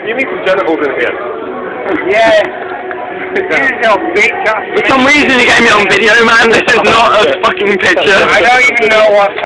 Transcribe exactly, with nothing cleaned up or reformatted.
You need some genitals in here. Yeah. For some reason you gave me on video, man. This is not a fucking picture. I don't even know what.